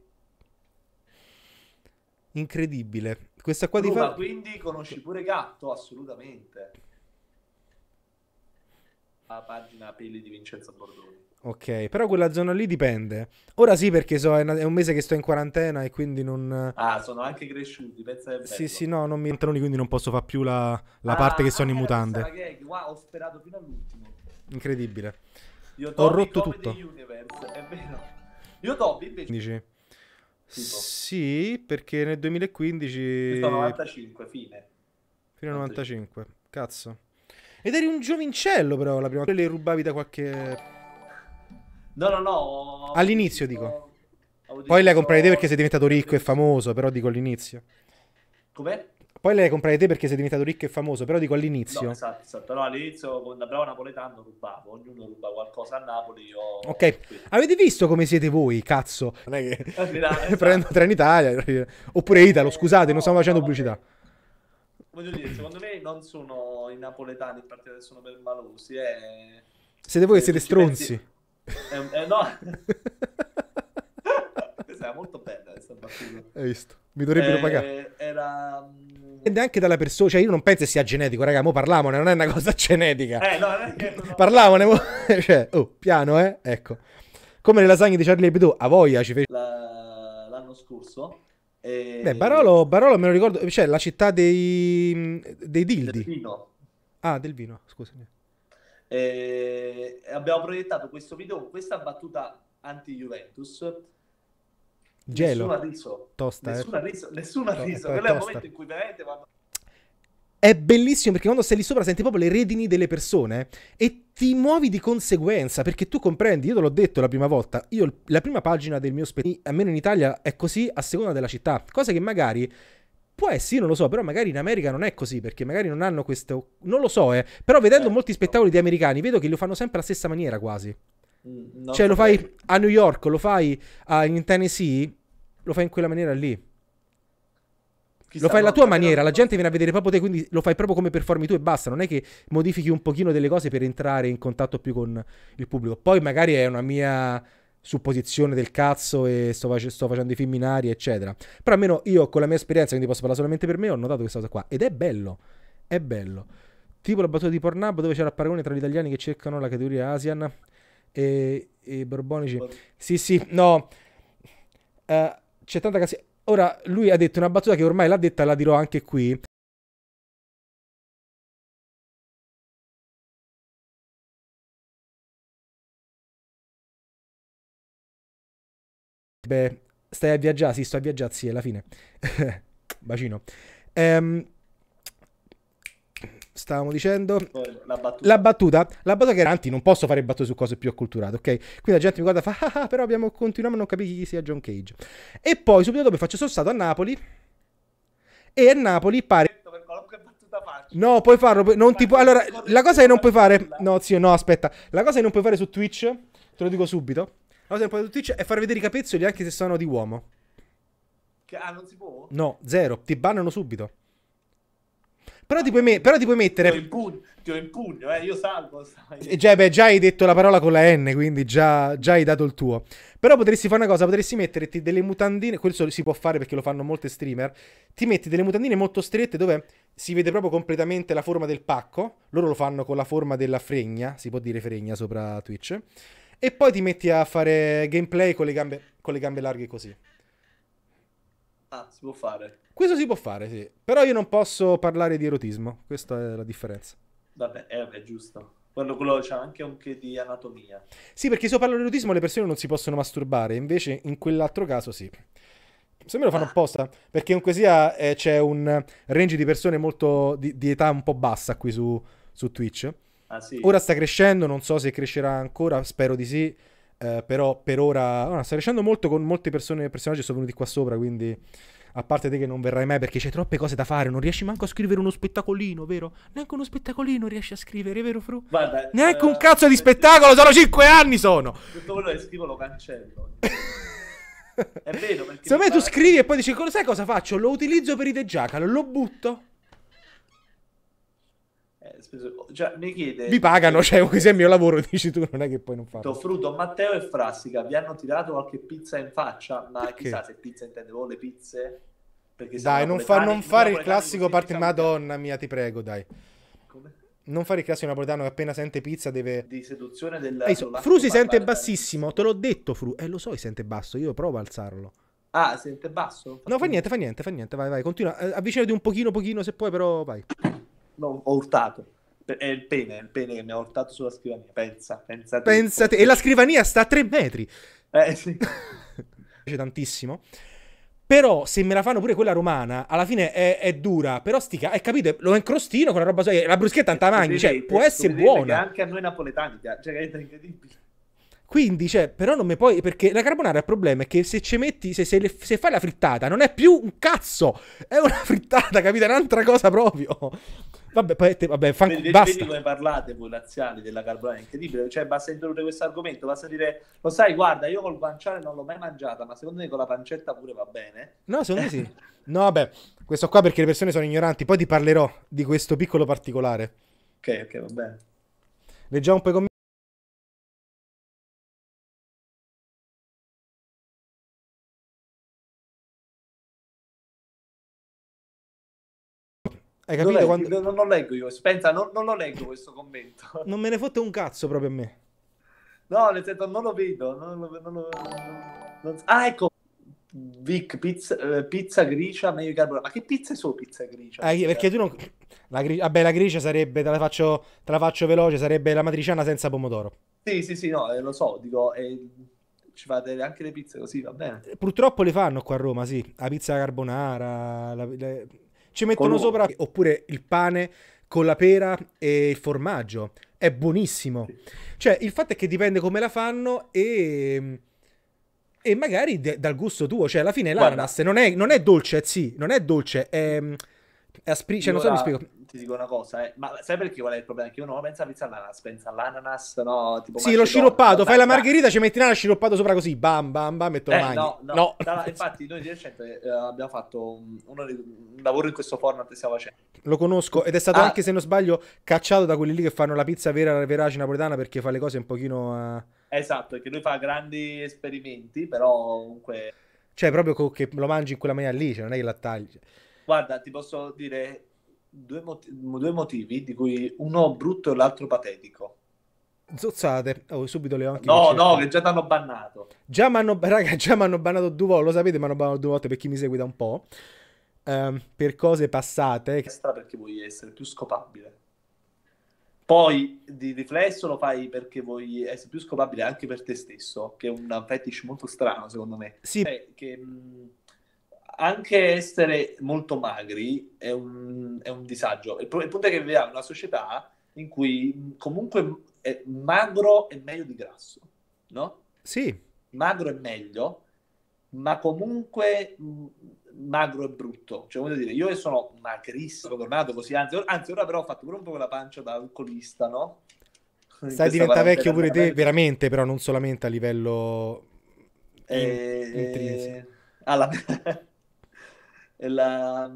Incredibile. Questa qua di Roma, quindi conosci pure Gatto? Assolutamente. La pagina peli di Vincenzo Bordoni. Ok, però quella zona lì dipende. Ora sì, perché è un mese che sto in quarantena e quindi non... Ah, sono anche cresciuti, pensa che bello. Sì, sì, no, non mi entrano, quindi non posso fare più la parte che sono in mutande. Wow, ho sperato fino all'ultimo. Incredibile. Io Ho rotto tutto. Universe, è vero. Io Toby invece... Dici? Tipo. Sì, perché nel 2015... Questo 95, fine. Fino al 95, cazzo. Ed eri un giovincello però la prima volta. Le rubavi da qualche... No. All'inizio dico. Poi le hai comprate te perché sei diventato ricco e famoso, però dico all'inizio. Com'è? Poi le hai comprate te perché sei diventato ricco e famoso, però dico all'inizio. No, esatto. No, all'inizio con da bravo napoletano rubavo, ognuno ruba qualcosa a Napoli. Ok, avete visto come siete voi, cazzo? Non è che prendo Trenitalia, oppure Italo, scusate, non stiamo facendo pubblicità. Voglio dire, secondo me non sono i napoletani in particolare, sono permalosi. Siete voi che siete stronzi. No. Questa è molto bella questa battuta. Hai visto? Mi dovrebbero pagare. Era... Ed anche dalla persona, cioè io non penso sia genetico, raga, mo parlavone, non è una cosa genetica. No, non è che... Parlavone, cioè, piano, ecco. Come le lasagne di Charlie Hebdo, a voglia ci fece... L'anno scorso... Beh, Barolo me lo ricordo, cioè la città dei dildi. Del vino. Ah, del vino, scusami. Abbiamo proiettato questo video con questa battuta anti-Juventus. Gelo. Nessuno ha riso. Tosta, Nessuno ha riso. Quello è il momento in cui veramente vanno... È bellissimo perché quando stai lì sopra senti proprio le redini delle persone e ti muovi di conseguenza perché tu comprendi, io te l'ho detto la prima volta, io la prima pagina del mio spettacolo, almeno in Italia, è così a seconda della città, cosa che magari può essere, non lo so, però magari in America non è così perché magari non hanno questo, non lo so, però vedendo molti spettacoli di americani vedo che lo fanno sempre alla stessa maniera quasi. Cioè lo fai a New York, lo fai in Tennessee, lo fai in quella maniera lì. Lo fai alla tua maniera, la gente viene a vedere proprio te, quindi lo fai proprio come performi tu e basta. Non è che modifichi un pochino delle cose per entrare in contatto più con il pubblico. Poi magari è una mia supposizione del cazzo e sto facendo i film in aria, eccetera. Però almeno io con la mia esperienza, quindi posso parlare solamente per me, ho notato questa cosa qua. Ed è bello, è bello. Tipo la battuta di Pornhub dove c'era il paragone tra gli italiani che cercano la categoria Asian e borbonici. Sì, no. C'è tanta casina. Ora, lui ha detto una battuta che ormai l'ha detta, la dirò anche qui. Beh, stai a viaggiare? Sì, sto a viaggiare, sì, alla fine. Bacino. Stavamo dicendo la battuta che era non posso fare battute su cose più acculturate, ok? Quindi la gente mi guarda e fa però continuiamo a non capire chi sia John Cage. E poi subito dopo sono stato a Napoli e a Napoli pare no, puoi farlo, non ti puoi. Allora, la cosa che non puoi fare, no zio, no, aspetta, la cosa che non puoi fare su Twitch, te lo dico subito, la cosa che non puoi fare su Twitch è far vedere i capezzoli anche se sono di uomo. Non si può? No, zero, ti bannano subito. Però ti puoi mettere. Ti ho in pugno, io salvo. Già hai detto la parola con la N, quindi già hai dato il tuo. Però potresti fare una cosa, potresti metterti delle mutandine, questo si può fare perché lo fanno molte streamer, ti metti delle mutandine molto strette dove si vede proprio completamente la forma del pacco, loro lo fanno con la forma della fregna, si può dire fregna sopra Twitch, e poi ti metti a fare gameplay con le gambe larghe così. Ah, si può fare. Questo si può fare, sì. Però io non posso parlare di erotismo. Questa è la differenza. Vabbè, è giusto. Quello c'ha anche un che di anatomia. Sì, perché se io parlo di erotismo le persone non si possono masturbare. Invece in quell'altro caso sì. Se me lo fanno apposta, perché comunque sia c'è un range di persone molto di età un po' bassa qui su Twitch. Ah Ora sì? sta crescendo, non so se crescerà ancora, spero di sì. Però per ora sta crescendo molto con molte personaggi sono venuti qua sopra, quindi a parte te che non verrai mai perché c'hai troppe cose da fare, non riesci manco a scrivere uno spettacolino, vero? Neanche uno spettacolino riesci a scrivere, vero Fru? Guarda, Neanche un cazzo di spettacolo, sono 5 anni sono! tutto quello che scrivo lo cancello. È vero, perché mi Secondo me tu fa... scrivi e poi dici, sai cosa faccio? Lo utilizzo per i The Jackal, lo butto. Cioè, mi Vi chiede... pagano, cioè, questo è il mio lavoro, dici tu, non è che puoi non farlo. Fruto, Matteo e Frassica vi hanno tirato qualche pizza in faccia, ma Perché? chissà se pizza intende voi le pizze? Perché siamo Dai, napoletani, non noi fare il napoletani classico così parte ci salutiamo. Madonna mia, ti prego, dai. Come? Non fare il classico napoletano che appena sente pizza deve... Di seduzione del Ehi, Fru polacco si sente barbaratissimo. bassissimo, te l'ho detto, Fru. Lo so, si sente basso, io provo a alzarlo. Ah, sente basso? Ho No, fatto niente. fa niente, vai, vai, continua. Avvicinati un pochino se puoi, però vai. No, ho urtato. È il pene che mi ha urtato sulla scrivania. Pensa te. Pensate, e la scrivania sta a 3 metri. Sì. Mi piace tantissimo. Però se me la fanno pure quella romana, alla fine è dura. Però stica, capito? Lo incrostino con la roba la bruschetta tanta mangi, cioè può essere Scoprirete che buona. anche a noi napoletani piace, cioè che è incredibile. Quindi, cioè, però non mi puoi. Perché la carbonara il problema è che se ci metti. Se fai la frittata, non è più un cazzo. È una frittata, capito? È un'altra cosa proprio. Vabbè, poi, vabbè, Vedi basta. come parlate voi laziali della carbonara, è incredibile, cioè basta introdurre questo argomento, basta dire, lo sai, guarda, io col guanciale non l'ho mai mangiata, ma secondo me con la pancetta pure va bene. No, secondo me sì. No, vabbè, questo qua perché le persone sono ignoranti. Poi ti parlerò di questo piccolo particolare. Ok, va bene. Leggiamo un po' i commenti. Hai capito Dov'è? quando. Non leggo io, pensa, non lo leggo questo commento. Non me ne fotte un cazzo proprio a me. No, nel senso, non lo vedo. Ah, ecco. Vic, pizza gricia, meglio di carbonara. Ma che pizze sono pizza gricia? Perché tu non. Vabbè, la gricia sarebbe. Te la faccio veloce. Sarebbe la matriciana senza pomodoro. Sì, no, lo so, dico, ci fate anche le pizze così, va bene. Purtroppo le fanno qua a Roma, sì. La pizza carbonara. Ci mettono Con sopra. Oppure il pane con la pera e il formaggio. È buonissimo. Cioè, il fatto è che dipende come la fanno e magari dal gusto tuo. Cioè, alla fine Guarda, l'ananas non è dolce, sì, non è dolce, è cioè, io non so come ora spiego. ti dico una cosa, ma sai perché qual è il problema? Che io non penso a pizza all'ananas, penso all'ananas, no, tipo Sì, lo macedonia, no, sciroppato, fai dai, la dai. margherita, ci metti l'ananas sciroppato sopra così, bam, bam, bam, e te lo mangi. No, No. infatti noi di recente abbiamo fatto un lavoro in questo format che stiamo facendo. Lo conosco ed è stato Ah, anche, se non sbaglio, cacciato da quelli lì che fanno la pizza vera, verace napoletana perché fa le cose un pochino... esatto, che lui fa grandi esperimenti, però comunque, Cioè, proprio che lo mangi in quella maniera lì, cioè non è che la tagli. guarda, ti posso dire due motivi, di cui uno brutto e l'altro patetico. Zozzate. Oh, subito le ho anche che No, cerco. che già ti hanno bannato. Raga, già mi hanno bannato 2 volte, lo sapete, mi hanno bannato 2 volte per chi mi segue da un po'. Per cose passate. Extra perché vuoi essere più scopabile. Poi di riflesso lo fai perché vuoi essere più scopabile anche per te stesso, che è un fetish molto strano, secondo me. Sì, Che anche essere molto magri è un disagio. Il punto è che viviamo in una società in cui comunque magro è meglio di grasso, no? sì. Magro è meglio, ma comunque magro è brutto. Cioè, voglio dire, io sono magrissimo, sono tornato così, anzi, ora però ho fatto pure un po' la pancia da alcolista, no? In Stai questa diventa quarantena vecchio pure te, veramente. veramente, però non solamente a livello intrinseco. Alla... la...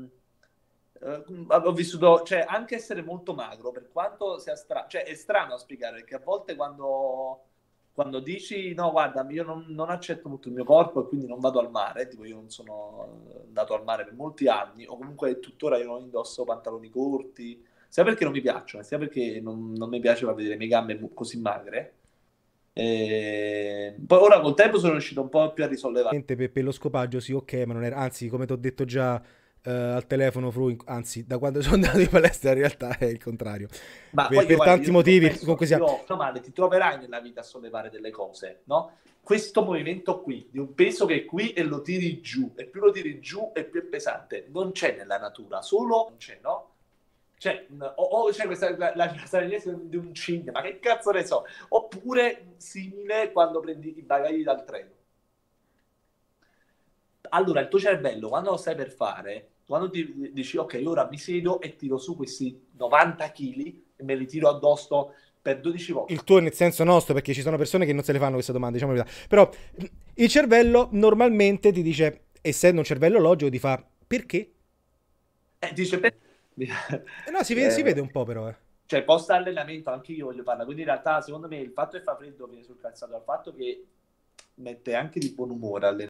ho vissuto, cioè anche essere molto magro, per quanto sia strano, cioè è strano a spiegare, perché a volte quando dici no, guarda, io non accetto molto il mio corpo e quindi non vado al mare, tipo io non sono andato al mare per molti anni, o comunque tuttora io non indosso pantaloni corti, sia perché non mi piacciono, sia perché non mi piace far vedere le mie gambe così magre. Poi ora col tempo sono riuscito un po' più a risollevare. Per lo scopaggio, sì, ok, ma non era. Anzi, come ti ho detto già, al telefono anzi, da quando sono andato in palestra in realtà è il contrario. Ma Per, poi per tanti motivi, comunque sia... male, ti troverai nella vita a sollevare delle cose, no? Questo movimento qui, di un peso che è qui e lo tiri giù, e più lo tiri giù e più è pesante, non c'è nella natura, solo non c'è, no? Cioè, o c'è questa la straniera di un cigno, ma che cazzo ne so? Oppure simile quando prendi i bagagli dal treno. Allora, il tuo cervello, quando lo stai per fare, quando ti dici, ok, ora mi siedo e tiro su questi 90 kg e me li tiro addosso per 12 volte. Il tuo nel senso nostro, perché ci sono persone che non se le fanno queste domande, diciamo la verità. Però il cervello normalmente ti dice, essendo un cervello logico, ti fa, perché? Dice, No, si vede un po' però, Cioè, post allenamento anche io voglio farla, quindi in realtà secondo me il fatto che fa freddo viene sul calzato dal fatto che mette anche di buon umore